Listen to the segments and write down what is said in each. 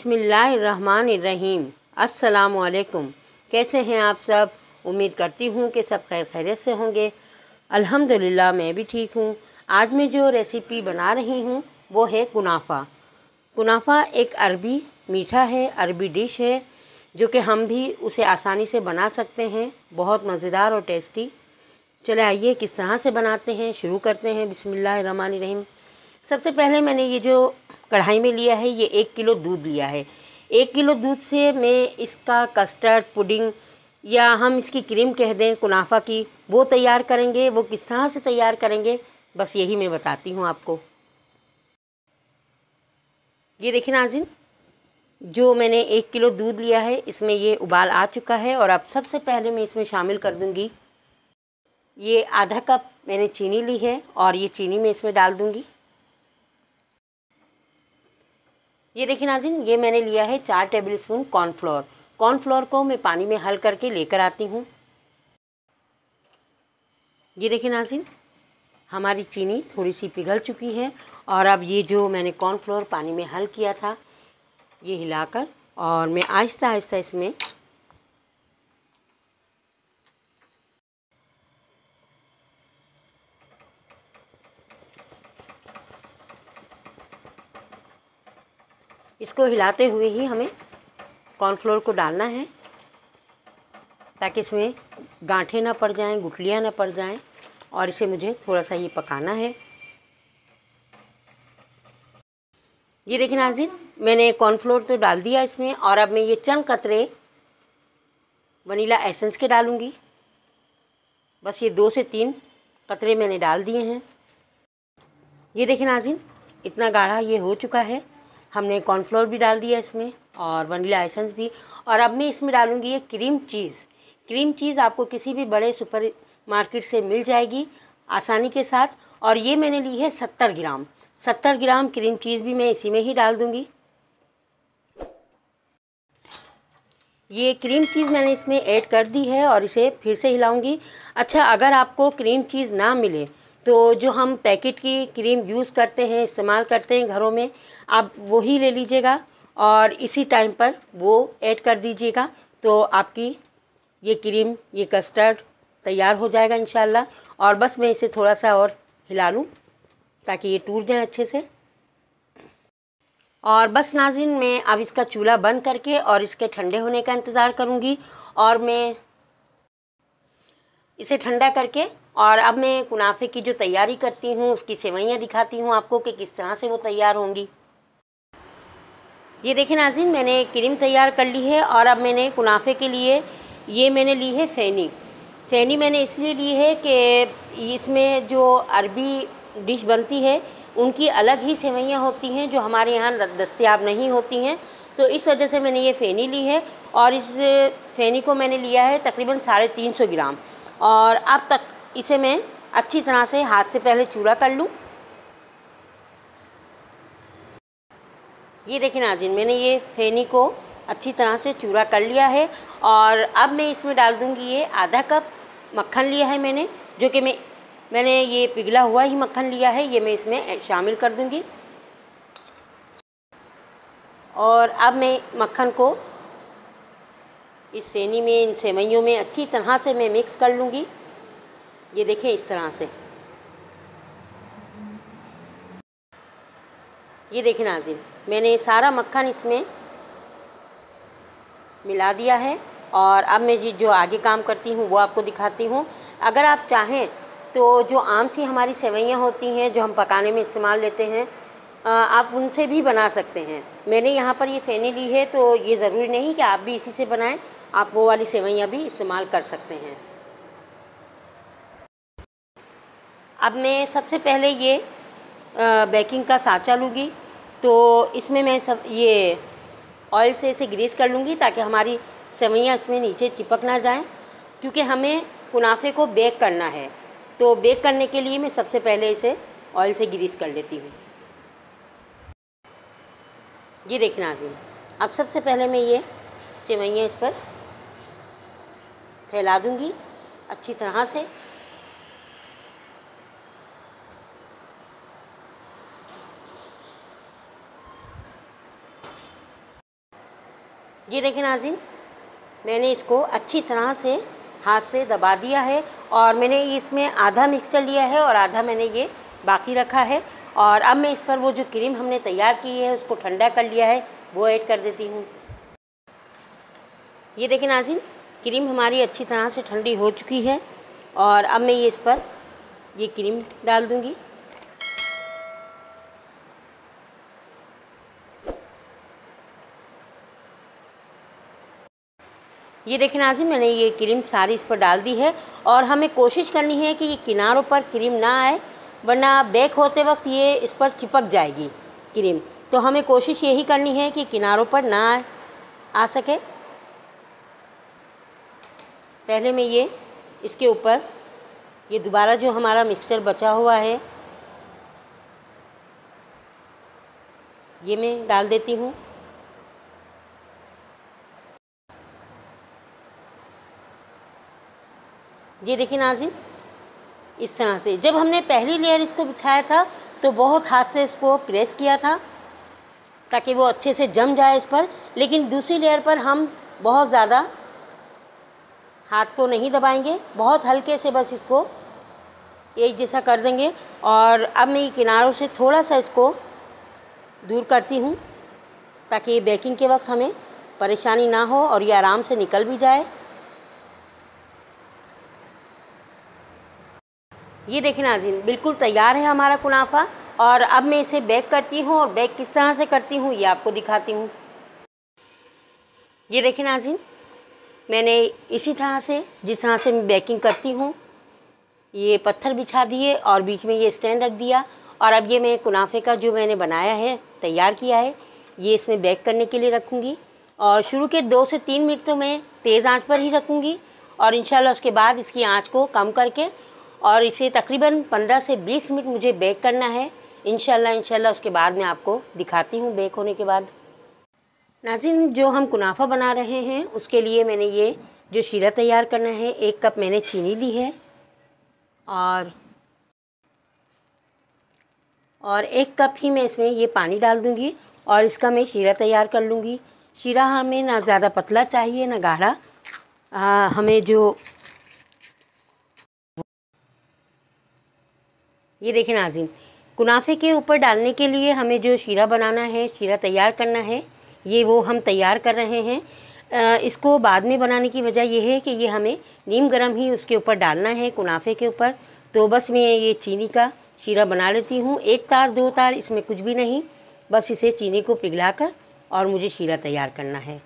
बिस्मिल्लाहिर्रहमानिर्रहीम। अस्सलामुअलैकुम। कैसे हैं आप सब? उम्मीद करती हूँ कि सब खैर खैरियत से होंगे। अल्हम्दुलिल्लाह मैं भी ठीक हूँ। आज मैं जो रेसिपी बना रही हूँ वो है कुनाफ़ा। कुनाफ़ा एक अरबी मीठा है, अरबी डिश है जो कि हम भी उसे आसानी से बना सकते हैं। बहुत मज़ेदार और टेस्टी। चले आइए किस तरह से बनाते हैं, शुरू करते हैं। बिस्मिल्लाहिर्रहमानिर्रहीम। सबसे पहले मैंने ये जो कढ़ाई में लिया है, ये 1 किलो दूध लिया है। 1 किलो दूध से मैं इसका कस्टर्ड पुडिंग या हम इसकी क्रीम कह दें कुनाफ़ा की, वो तैयार करेंगे। वो किस तरह से तैयार करेंगे बस यही मैं बताती हूँ आपको। ये देखिए नाज़रीन, जो मैंने 1 किलो दूध लिया है इसमें ये उबाल आ चुका है। और अब सबसे पहले मैं इसमें शामिल कर दूँगी ये आधा कप मैंने चीनी ली है और ये चीनी मैं इसमें डाल दूँगी। ये देखिए नाज़रीन, ये मैंने लिया है 4 टेबल स्पून कॉर्नफ्लोर। कॉर्नफ्लोर को मैं पानी में हल करके लेकर आती हूँ। ये देखिए नाज़रीन, हमारी चीनी थोड़ी सी पिघल चुकी है। और अब ये जो मैंने कॉर्नफ्लोर पानी में हल किया था ये हिलाकर और मैं आहिस्ता आहिस्ता इसमें इसको हिलाते हुए ही हमें कॉर्नफ्लोर को डालना है ताकि इसमें गांठें ना पड़ जाएं, गुठलियाँ ना पड़ जाएं। और इसे मुझे थोड़ा सा ये पकाना है। ये देखिए नाज़रीन, मैंने कॉर्नफ्लोर तो डाल दिया इसमें। और अब मैं ये चंद कतरे वनीला एसेंस के डालूँगी। बस ये 2 से 3 कतरे मैंने डाल दिए हैं। ये देखिए नाज़रीन, इतना गाढ़ा ये हो चुका है। हमने कॉर्नफ्लोर भी डाल दिया इसमें और वनीला एसेंस भी। और अब मैं इसमें डालूँगी ये क्रीम चीज़। क्रीम चीज़ आपको किसी भी बड़े सुपर मार्केट से मिल जाएगी आसानी के साथ। और ये मैंने ली है 70 ग्राम। 70 ग्राम क्रीम चीज़ भी मैं इसी में ही डाल दूँगी। ये क्रीम चीज़ मैंने इसमें ऐड कर दी है और इसे फिर से हिलाऊंगी। अच्छा, अगर आपको क्रीम चीज़ ना मिले तो जो हम पैकेट की क्रीम यूज़ करते हैं, इस्तेमाल करते हैं घरों में, आप वही ले लीजिएगा और इसी टाइम पर वो ऐड कर दीजिएगा। तो आपकी ये क्रीम, ये कस्टर्ड तैयार हो जाएगा इंशाल्लाह। और बस मैं इसे थोड़ा सा और हिला लूँ ताकि ये टूट जाए अच्छे से। और बस नाज़रीन, मैं अब इसका चूल्हा बंद करके और इसके ठंडे होने का इंतज़ार करूँगी। और मैं इसे ठंडा करके और अब मैं कुनाफ़े की जो तैयारी करती हूँ उसकी सेवइयाँ दिखाती हूँ आपको कि किस तरह से वो तैयार होंगी। ये देखिए नाज़रीन, मैंने क्रीम तैयार कर ली है। और अब मैंने कुनाफ़े के लिए ये मैंने ली है फ़ेनी। फ़ेनी मैंने इसलिए ली है कि इसमें जो अरबी डिश बनती है उनकी अलग ही सेवइयाँ होती हैं जो हमारे यहाँ दस्तयाब नहीं होती हैं। तो इस वजह से मैंने ये फ़ेनी ली है। और इस फ़ेनी को मैंने लिया है तकरीबन 350 ग्राम। और अब तक इसे मैं अच्छी तरह से हाथ से पहले चूरा कर लूँ। ये देखिए नाज़रीन, मैंने ये फ़ेनी को अच्छी तरह से चूरा कर लिया है। और अब मैं इसमें डाल दूँगी ये आधा कप मक्खन लिया है मैंने, जो कि मैंने ये पिघला हुआ ही मक्खन लिया है, ये मैं इसमें शामिल कर दूँगी। और अब मैं मक्खन को इस फ़ेनी में, इन सेवइयों में अच्छी तरह से मैं मिक्स कर लूँगी। ये देखें इस तरह से। ये देखिए नाज़रीन, मैंने सारा मक्खन इसमें मिला दिया है। और अब मैं जो आगे काम करती हूँ वो आपको दिखाती हूँ। अगर आप चाहें तो जो आम सी हमारी सेवइयाँ होती हैं जो हम पकाने में इस्तेमाल लेते हैं, आप उनसे भी बना सकते हैं। मैंने यहाँ पर ये फ़ेनी ली है तो ये ज़रूरी नहीं कि आप भी इसी से बनाएं, आप वो वाली सेवइयाँ भी इस्तेमाल कर सकते हैं। अब मैं सबसे पहले ये बेकिंग का साँचा लूँगी। तो इसमें मैं सब ये ऑयल से इसे ग्रीस कर लूँगी ताकि हमारी सेवइयाँ इसमें नीचे चिपक ना जाएं, क्योंकि हमें कुनाफ़े को बेक करना है। तो बेक करने के लिए मैं सबसे पहले इसे ऑयल से ग्रीस कर लेती हूँ। ये देखिए नाज़रीन, अब सबसे पहले मैं ये सेवइयाँ इस पर फैला दूँगी अच्छी तरह से। ये देखिए नाज़रीन, मैंने इसको अच्छी तरह से हाथ से दबा दिया है और मैंने इसमें आधा मिक्सचर लिया है और आधा मैंने ये बाकी रखा है। और अब मैं इस पर वो जो क्रीम हमने तैयार की है उसको ठंडा कर लिया है वो ऐड कर देती हूँ। ये देखिए नाज़रीन, क्रीम हमारी अच्छी तरह से ठंडी हो चुकी है और अब मैं ये इस पर ये क्रीम डाल दूँगी। ये देखिए नाज़रीन, मैंने ये क्रीम सारी इस पर डाल दी है और हमें कोशिश करनी है कि ये किनारों पर क्रीम ना आए, वरना बेक होते वक्त ये इस पर चिपक जाएगी क्रीम। तो हमें कोशिश यही करनी है कि किनारों पर ना आ सके। पहले मैं ये इसके ऊपर ये दोबारा जो हमारा मिक्सचर बचा हुआ है ये मैं डाल देती हूँ। ये देखिए नाज़रीन, इस तरह से जब हमने पहली लेयर इसको बिछाया था तो बहुत हाथ से इसको प्रेस किया था ताकि वो अच्छे से जम जाए इस पर, लेकिन दूसरी लेयर पर हम बहुत ज़्यादा हाथ को नहीं दबाएंगे, बहुत हल्के से बस इसको एक जैसा कर देंगे। और अब मैं किनारों से थोड़ा सा इसको दूर करती हूँ ताकि बेकिंग के वक्त हमें परेशानी ना हो और ये आराम से निकल भी जाए। ये देखिए नाज़रीन, बिल्कुल तैयार है हमारा कुनाफा और अब मैं इसे बेक करती हूँ और बेक किस तरह से करती हूँ ये आपको दिखाती हूँ। ये देखिए नाज़रीन, मैंने इसी तरह से जिस तरह से मैं बेकिंग करती हूँ ये पत्थर बिछा दिए और बीच में ये स्टैंड रख दिया और अब ये मैं कुनाफे का जो मैंने बनाया है तैयार किया है ये इसमें बेक करने के लिए रखूँगी। और शुरू के 2 से 3 मिनट तो मैं तेज़ आंच पर ही रखूँगी और इंशाल्लाह उसके बाद इसकी आंच को कम करके और इसे तकरीबन 15 से 20 मिनट मुझे बेक करना है इंशाल्लाह। उसके बाद मैं आपको दिखाती हूँ बेक होने के बाद। नाज़रीन, जो हम कुनाफा बना रहे हैं उसके लिए मैंने ये जो शीरा तैयार करना है 1 कप मैंने चीनी ली है और 1 कप ही मैं इसमें ये पानी डाल दूँगी और इसका मैं शीरा तैयार कर लूँगी। शीरा हमें ना ज़्यादा पतला चाहिए ना गाढ़ा, हमें जो ये देखिए नाज़रीन, कुनाफे के ऊपर डालने के लिए हमें जो शीरा बनाना है, शीरा तैयार करना है, ये वो हम तैयार कर रहे हैं। इसको बाद में बनाने की वजह यह है कि ये हमें नीम गरम ही उसके ऊपर डालना है कुनाफे के ऊपर। तो बस मैं ये चीनी का शीरा बना लेती हूँ, 1 तार 2 तार, इसमें कुछ भी नहीं, बस इसे चीनी को पिघलाकर और मुझे शीरा तैयार करना है।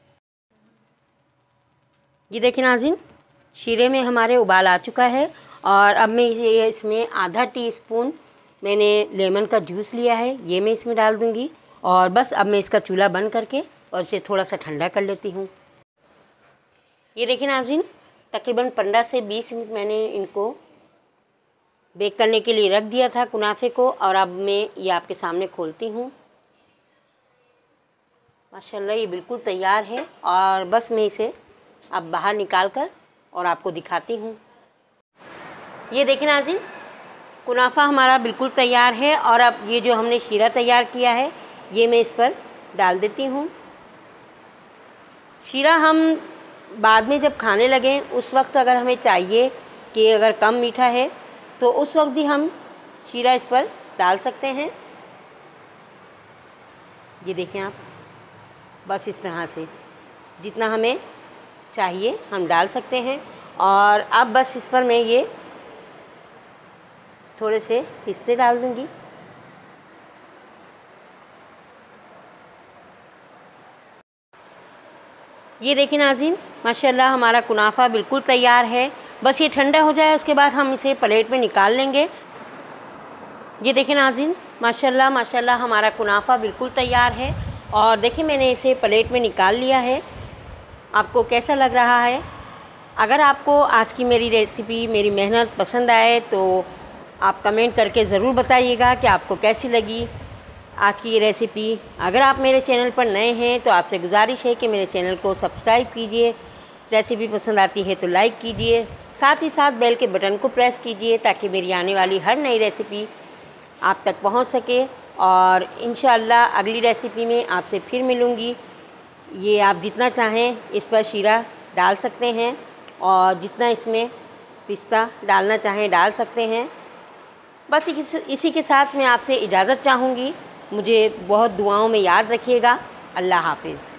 ये देखिए नाज़रीन, शीरे में हमारे उबाल आ चुका है और अब मैं इसमें आधा टीस्पून मैंने लेमन का जूस लिया है ये मैं इसमें डाल दूँगी और बस अब मैं इसका चूल्हा बंद करके और इसे थोड़ा सा ठंडा कर लेती हूँ। ये देखिए नाज़रीन, तकरीबन 15 से 20 मिनट मैंने इनको बेक करने के लिए रख दिया था कुनाफे को और अब मैं ये आपके सामने खोलती हूँ। माशाल्लाह ये बिल्कुल तैयार है और बस मैं इसे अब बाहर निकाल कर और आपको दिखाती हूँ। ये देखिए नाज़रीन, कुनाफा हमारा बिल्कुल तैयार है और अब ये जो हमने शीरा तैयार किया है ये मैं इस पर डाल देती हूँ। शीरा हम बाद में जब खाने लगें उस वक्त अगर हमें चाहिए कि अगर कम मीठा है तो उस वक्त भी हम शीरा इस पर डाल सकते हैं। ये देखें आप, बस इस तरह से जितना हमें चाहिए हम डाल सकते हैं। और अब बस इस पर मैं ये थोड़े से पिस्ते डाल दूंगी। ये देखिए नाज़रीन, माशाल्लाह हमारा कुनाफा बिल्कुल तैयार है। बस ये ठंडा हो जाए उसके बाद हम इसे प्लेट में निकाल लेंगे। ये देखिए नाज़रीन, माशाल्लाह माशाल्लाह हमारा कुनाफा बिल्कुल तैयार है और देखिए मैंने इसे प्लेट में निकाल लिया है। आपको कैसा लग रहा है? अगर आपको आज की मेरी रेसिपी, मेरी मेहनत पसंद आए तो आप कमेंट करके ज़रूर बताइएगा कि आपको कैसी लगी आज की ये रेसिपी। अगर आप मेरे चैनल पर नए हैं तो आपसे गुजारिश है कि मेरे चैनल को सब्सक्राइब कीजिए। रेसिपी पसंद आती है तो लाइक कीजिए, साथ ही साथ बेल के बटन को प्रेस कीजिए ताकि मेरी आने वाली हर नई रेसिपी आप तक पहुंच सके। और इंशाअल्लाह अगली रेसिपी में आपसे फिर मिलूँगी। ये आप जितना चाहें इस पर शीरा डाल सकते हैं और जितना इसमें पिस्ता डालना चाहें डाल सकते हैं। बस इसी के साथ मैं आपसे इजाज़त चाहूँगी। मुझे बहुत दुआओं में याद रखिएगा। अल्लाह हाफ़िज़।